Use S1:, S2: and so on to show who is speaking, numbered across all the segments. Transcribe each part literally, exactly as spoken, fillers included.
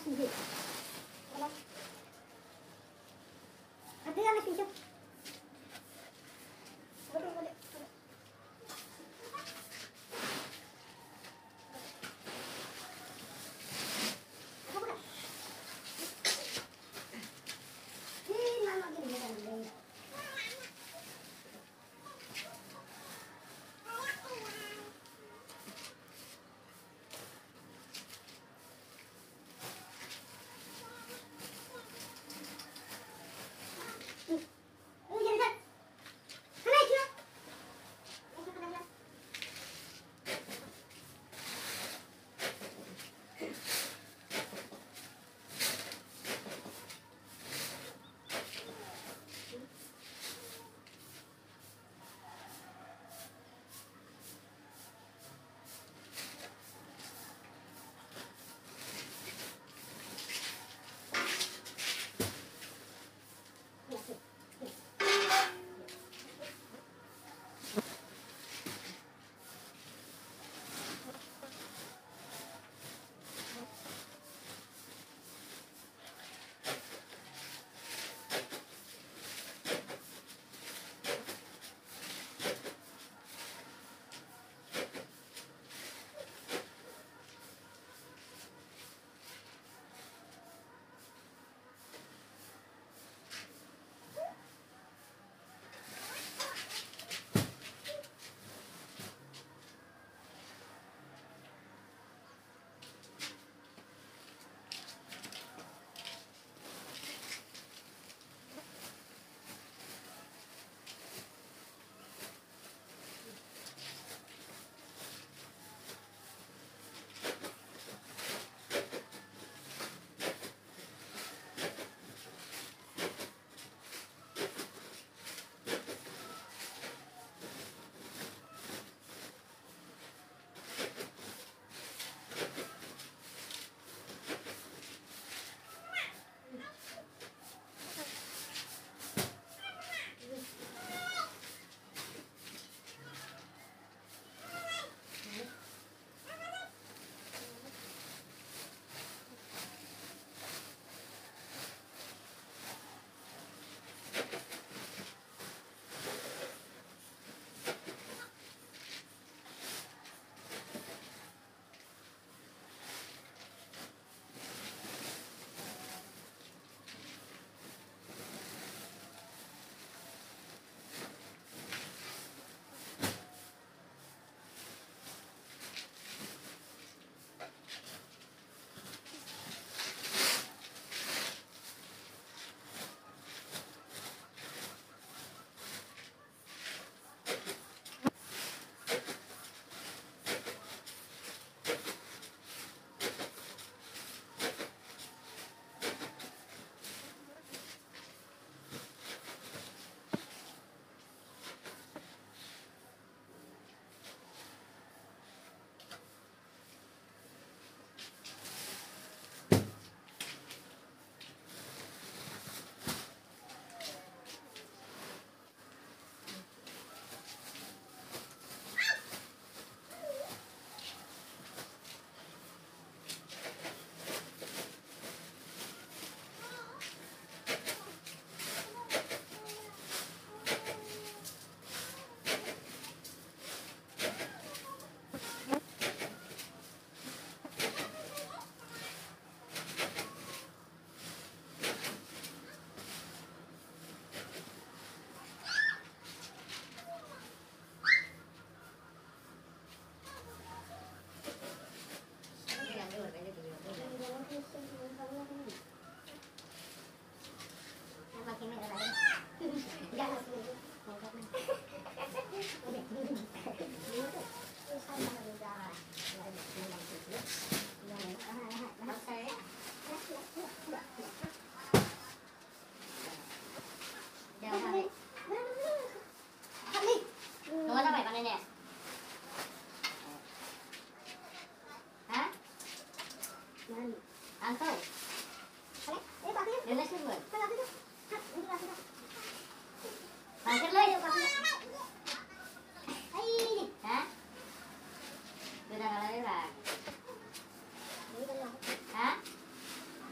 S1: Hả?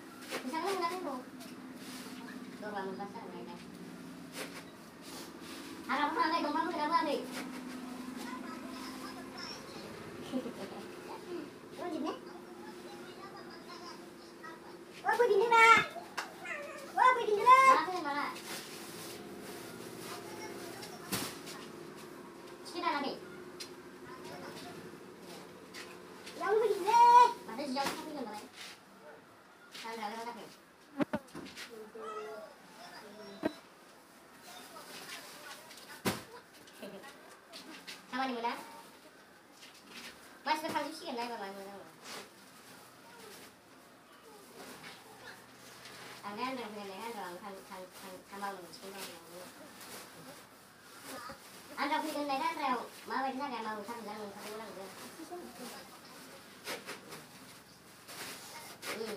S1: begini nak. Wah begini lah.
S2: Mana mana? Kita lagi.
S1: Yang begini.
S2: Ada jauh tapi nggak boleh. Kalau nggak boleh tapi. Sama di mana? Mas berkali sih kan, naik mana? Angin dan pengennya orang kan kan kan sama mungkin orang. Anda pilih dengan mereka rel, mau benar nggak mau kan bilang satu orang dia. Hmm.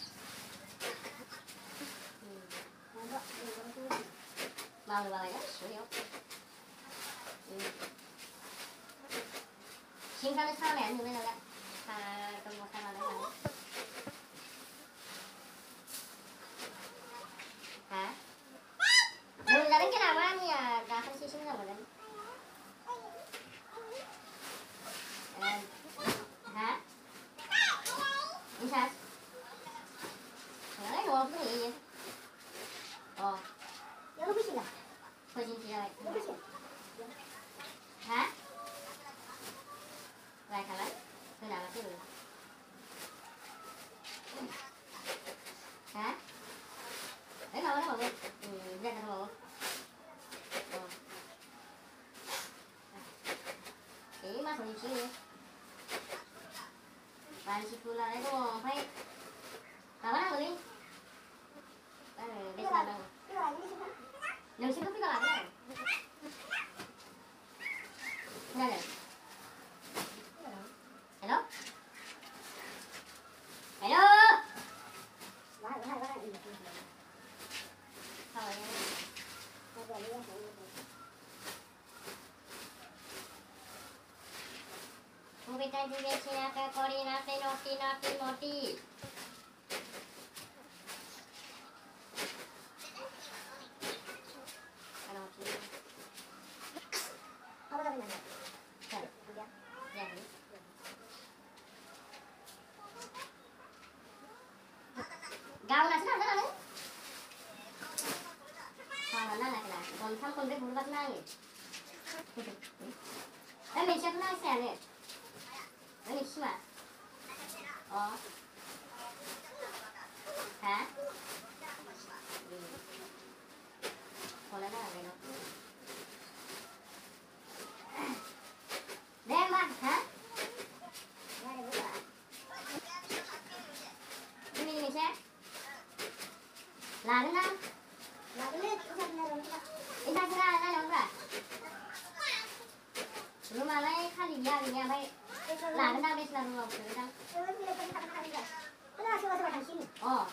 S2: Mau bawa ya, suyo. Hmm. Singkat sekali ya, mungkin agak ketemu sama dengan. Hah? Belum jalan kenapa nih ya? Gak sih sini nggak boleh. Hah? Bisa? Nggak ada mau beli. Oh.
S1: Yang lebih sih lah.
S2: Kojin tidak.
S1: Lebih sih.
S2: Hah? Baik kalah. Kenapa sih? Hah? Eh mau lah mau. Hmm, jangan mau. Oh. Ini masuk di sini. Bansi pula itu phải. Apa nak beli? Eh, bisa dong. Yang situ kita lagi. Nggak ada. Hello? Hello?
S1: Wah, wah, wah.
S2: Sao vậy? Kita juga sini ke koordinat noti noti noti. Kalau sini.
S1: Apa tadi mana?
S2: Cari.
S1: Ya.
S2: Ya. Gạo là thế nào thế nào đấy? Sao là năng này là còn thăm con biết muốn bắt năng. Em mình chắc năng xe này. Đấy mình mà. Ờ. Hả? Ừ. Còn là nào nó. Đem mà, hả? Cái mình mình sẽ làm thế nào?
S1: Nah, ini udah benar benar.
S2: Ini saya kira ada yang berapa? Belum malai kali dia ini apa? Lah, benar benar selalu mau benar.
S1: Ini tidak pernah kali enggak. Kenapa sih masuk di sini?
S2: Oh.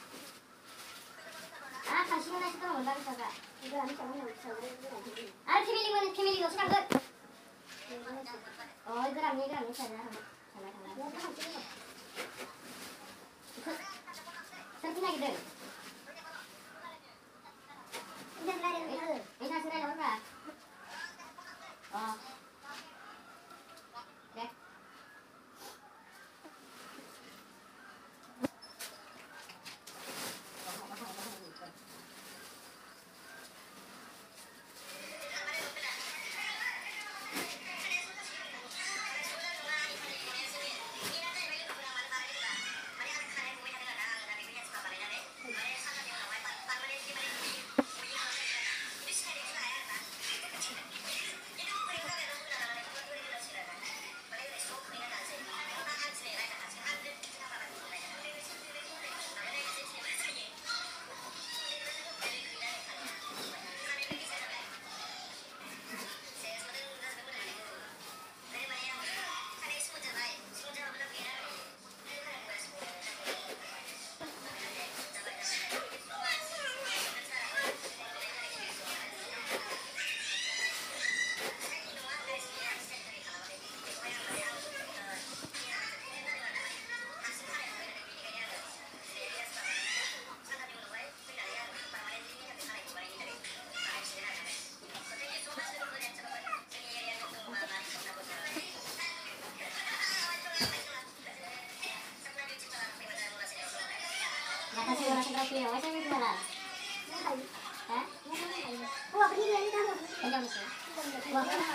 S2: Ah, kasih mana itu mau bagi saja.
S1: Enggak, ini sama yang sama ini.
S2: Ah, family mana family itu sekarang ber. Oh, itu ramai itu ramai sana. Sana sana.
S1: Ya, kan sini.
S2: Seperti lagi deh.
S1: Ini benar benar.
S2: Ini saya kira yang berapa? Oh. Deh. Makasih orang seperti ya, saya gimana? Hah?
S1: Wah, berdiri lagi kamu.
S2: Kenyang sih.
S1: Wah, kamu.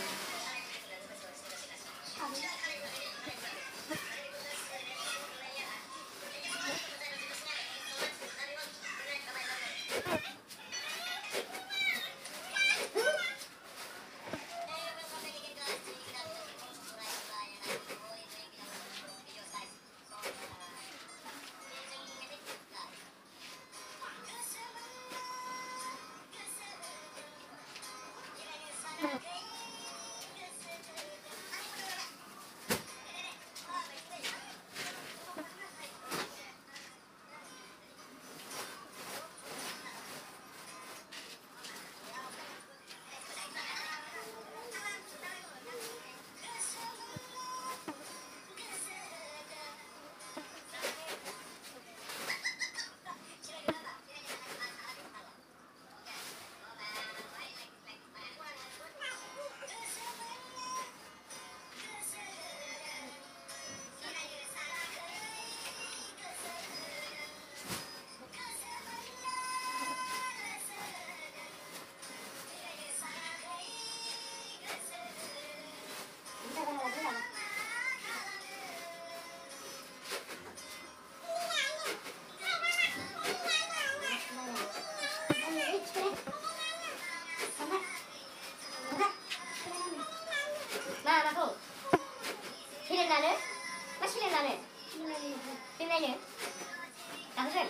S2: Nah, masuk. Sini nane. Mas sini nane. Sini nane. Langsung.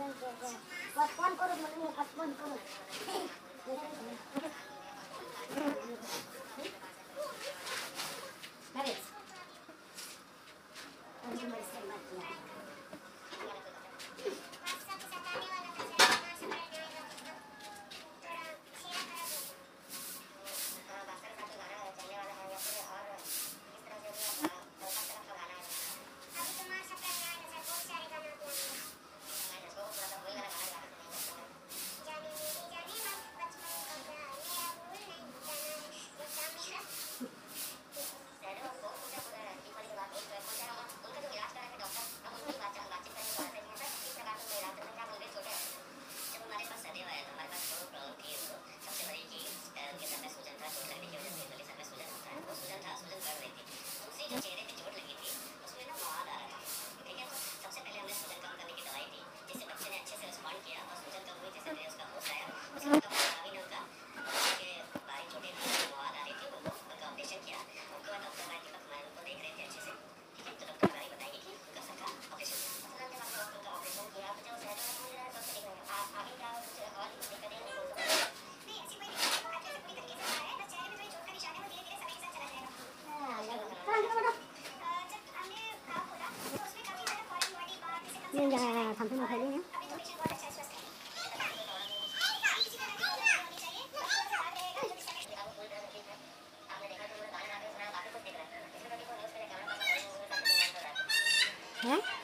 S1: Phone करो मुझे फोन करो
S2: Marriage.
S1: nhưng giờ thằng thứ một thầy đi nhé hả